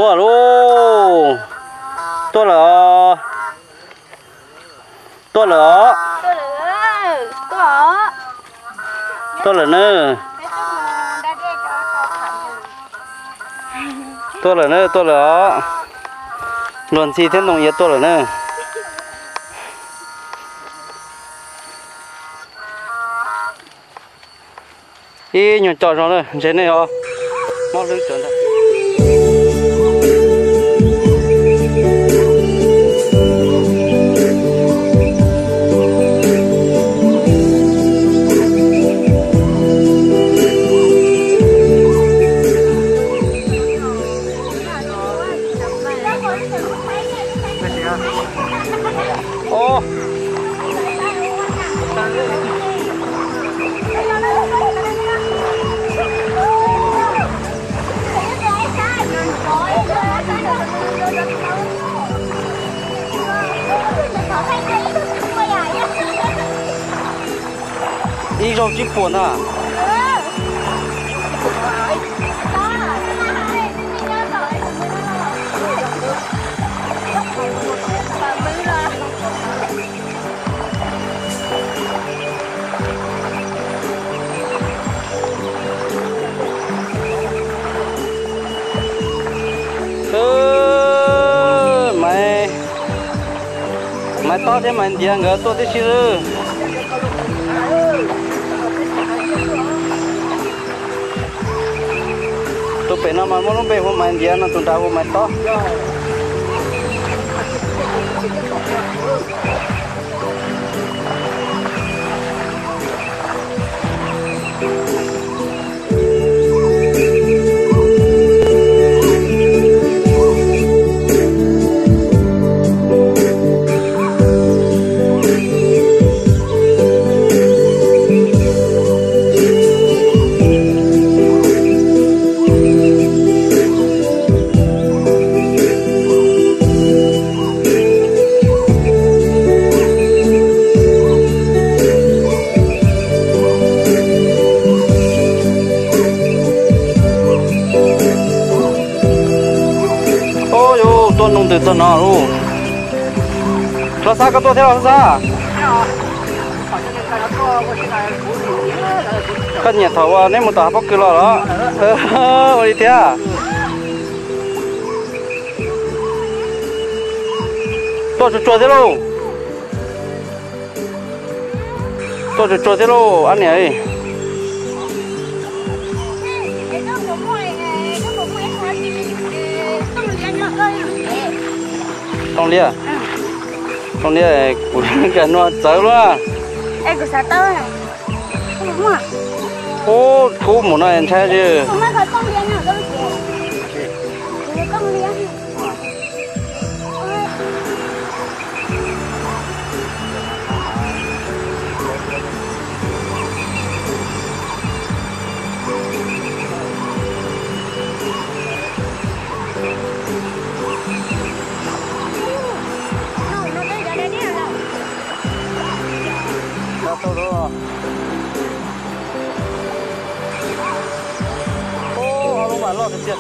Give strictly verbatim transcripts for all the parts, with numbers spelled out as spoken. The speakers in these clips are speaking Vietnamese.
tua luôn tua lỡ tua lỡ tua lỡ nữa tua lỡ nữa tua lỡ luôn xì thêm đồng nhiệt tua lỡ nữa ý nhon trò rồi nữa trên này họ móc lưới chuẩn rồi ô đi rồi chip buồn à ừ, mày mày to thế mày đi ngỡ to thế chứ tôi phải nó mà muốn về hôm mày đi nó tụi tao hôm mày to từ từ nó luôn, nó sao cái tôi theo nó sao? Cái nhà thầu nếu một tờ bóc kilo đó, ờ, đi theo. Tôi cho cho thế luôn, tôi cho cho thế luôn, anh này. Trong lia, trong lia của cái nó tới luôn à? Em của sao tới à? Không đúng à? Ô, cô muốn nói anh trai chứ? Không phải con lia nào đâu chị? Chị con lia. Ô, họ luôn mà lo thật chuyện.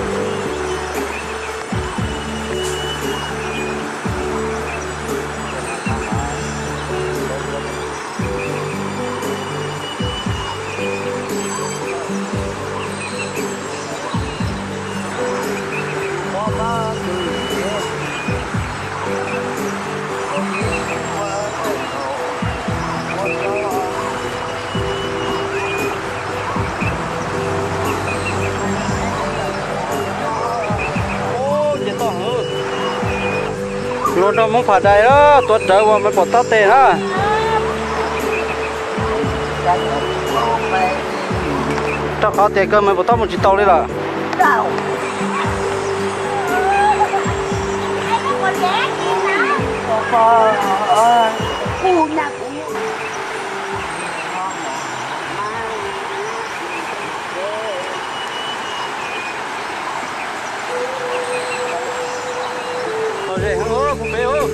Luôn đó muốn phạt đây đó, tuột trở qua mới bỏ tát tê đó. Chắc khó tiền cơ mới bỏ tát một chiếc tàu đi là. Rồi, hang ố, cũng bé ố.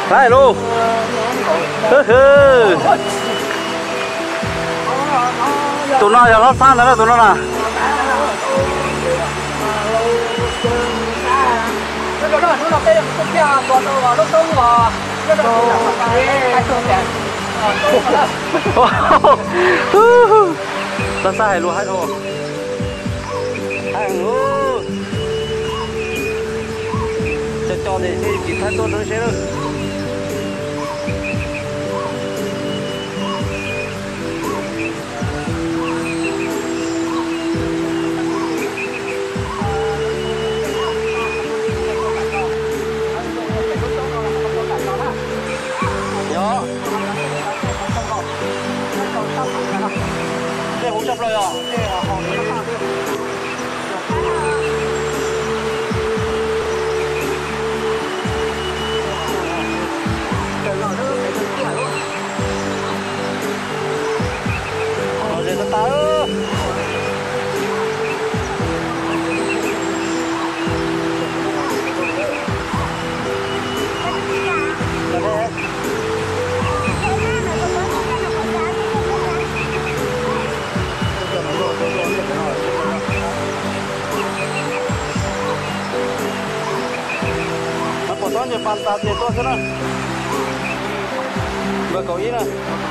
Đây luôn. Hừ hừ. Tụi nó giờ nó sang rồi đó tụi nó nè. Nó sai luôn hết thôi. Hai luôn. Cho cho để chỉ thấy tôi nó sẽ được. Đây hỗ trợ rồi à? Rồi nó ta ơ. Nó như bàn tạt thì tôi sẽ đó. Vừa cầu ý nè.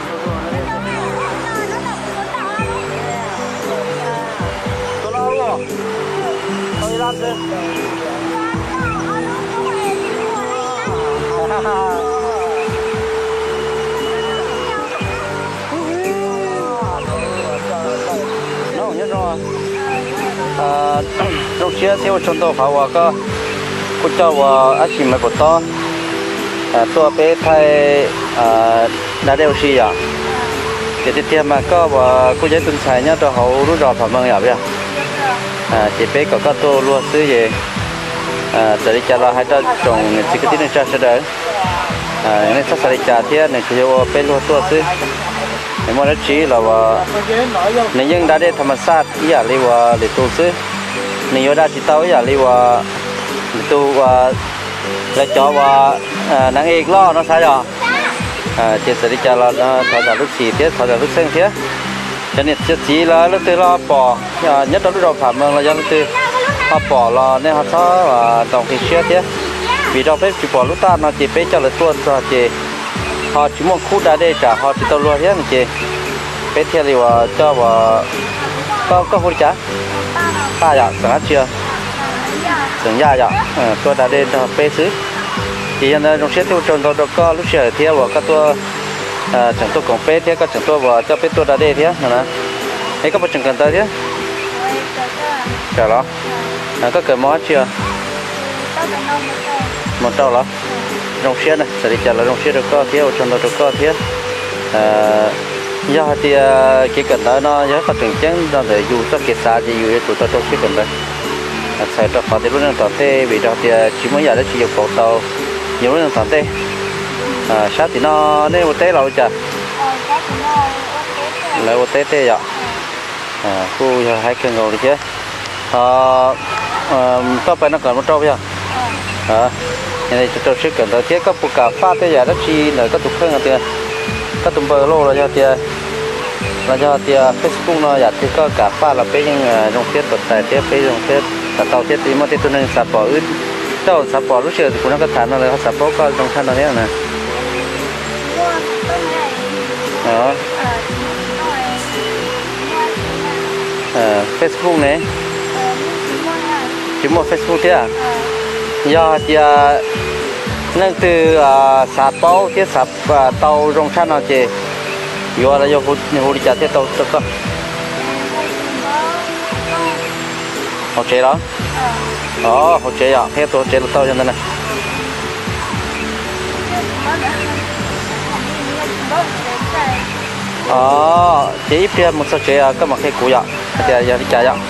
Tôi lo luôn. Tôi đi làm chứ. Nó không nhất rồi. Lúc trước theo chúng tôi phải vào cơ. Cô cho vào ác chỉ mấy bộ to, tôi bé thay đã đeo xì à, thì tiếp theo mà có vào cô giáo tuần sai nhá cho hậu rút rõ phạm mừng vậy, chỉ bé có các tôi luôn xứ gì, để đi trả lại hai trăm trồng chỉ cái tiền trả sẽ đỡ, nên sắp sẽ đi trả thế nên chỉ có bé luôn tôi xứ, nhưng mà nó chỉ là vào nên nhưng đã để tham sát, ý là đi vào để tôi xứ, nên giờ đã chỉ tao ý là đi vào tu là cho và nắng ếch lo nó sao rồi chỉ sẽ đi cho là thợ thợ lúc xì tiết thợ thợ lúc xanh tiết cho nên chỉ là lúc từ lo bỏ nhất là lúc đầu phạm là do lúc từ họ bỏ là nên họ sao và đồng cái xe tiết vì đâu biết chỉ bỏ lúc ta nó chỉ biết cho là tuôn cho chỉ họ chỉ muốn khu đá để trả họ chỉ tao luôn thế này chỉ biết theo thì cho và có có hỗ trợ ta dạ sáng chưa sướng ra vậy, tôi đã đến bê xứ, thì hiện nay trong xe tiêu chuẩn tôi có lúc xưa theo vào các tôi chẳng tôi còn bê theo các chẳng tôi vào cho bê tôi đã đến thế, nè, thấy các bạn chẳng cần tới thế, chờ đó, có cần món chưa, một trâu đó, trong xe này, sẽ đi chờ là trong xe được có theo trong tôi có thế, do thì cái cần đó nó nhớ phát triển chẳng để dù cho cái xa gì dù tụi tôi trong xe cần đấy. Sai trật phá thì lúc nào tao tê vì đó thì chỉ mới giờ đó chỉ dùng cầu tàu nhiều lúc nào tao tê sát thì nó nên một tê lâu chả lấy một tê tê vậy khu hai cây ngầu đi chứ tao phải nó cần một trâu vậy này cho trâu sẽ cần tới thiết các bộ cà phê thế giờ đó chỉ là các tục hơn là tiền các tụm bờ lô là cho tiền là cho tiền Facebook nó giờ thì có cà phê là cái những trong thiết vật tài thiết cái trong thiết tàu thiết thì mà thiết tôi nên sạp bỏ ướt tàu sạp bỏ lúc trước thì cũng nó có thản rồi sạp bỏ có trong thân nó thế này đó Facebook này chỉ một Facebook thế à do thì nên từ sạp bỏ thiết sạp tàu trong thân nó chỉ do là do hồ đi chợ thiết tàu tất cả hỗ trợ đó, đó hỗ trợ à, thế tôi hỗ trợ tao cho nên này, ờ, chỉ ít tiền một số chuyện các mặt cái cũ vậy, thì giờ đi trả vậy,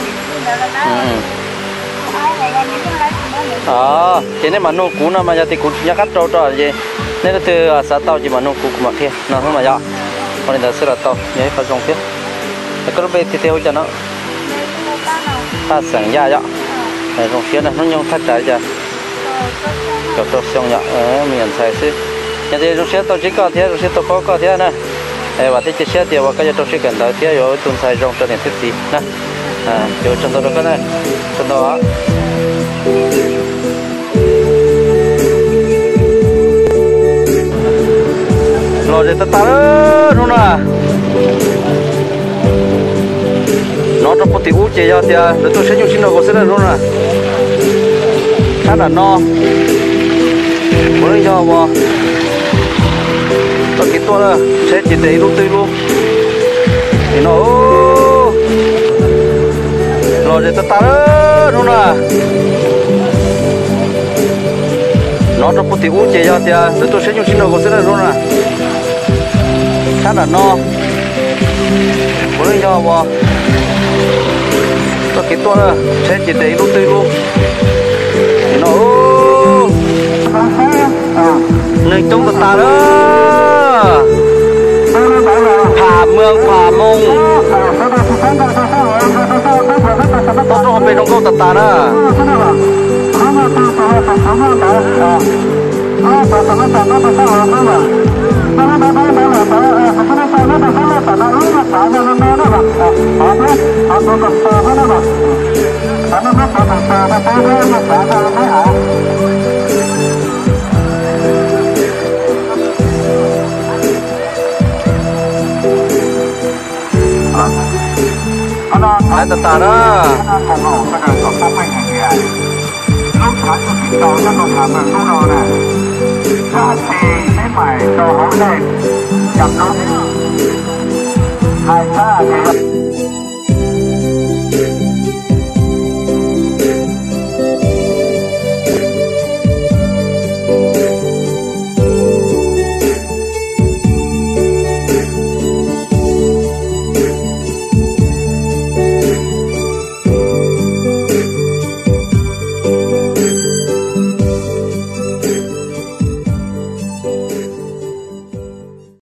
ờ, chỉ nếu mà nuôi cũ nó mà giờ thì cũ nhắc cắt trâu trâu gì, nên là từ xã tao chỉ mà nuôi cũ mặt kia, nó không mà vậy, còn là sẽ là tao, nhớ phải dùng tiếp, cái lúc bây thì theo cho nó. Ta sẵn ra đó, trong phía này nó nhông thắt trái ra, cho tôi xong nhở mình xài xí nhà thì lúc xưa tôi chỉ có thế lúc xưa tôi có có thế nè và thế chỉ xe thì và cái tôi sẽ cần tới thế rồi tuần xài trong cho nên thích gì nè à rồi trong đó cái này trong đó rồi để ta ta luôn à nó trong một tí ú chế ra thì để tôi sẽ dùng xin nó có sẽ là luôn à khá là no muốn đi cho mà tôi kỹ tôi là sẽ chỉ để luôn tươi luôn thì nó rồi để ta ta luôn à nó trong một tí ú chế ra thì để tôi sẽ dùng xin nó có sẽ là luôn à khá là no muốn đi cho mà tôi kỹ tôi là sẽ chỉ để luôn tươi luôn thì nó nên chúng ta đó phà mương phà mông tôi cho bên trong câu tạt tạt đó ai tạt tạt đó lúc tháng của chúng ta nó còn làm bằng lúc nào nè ra thì mấy mày cho họ lên chậm nó hai ta thì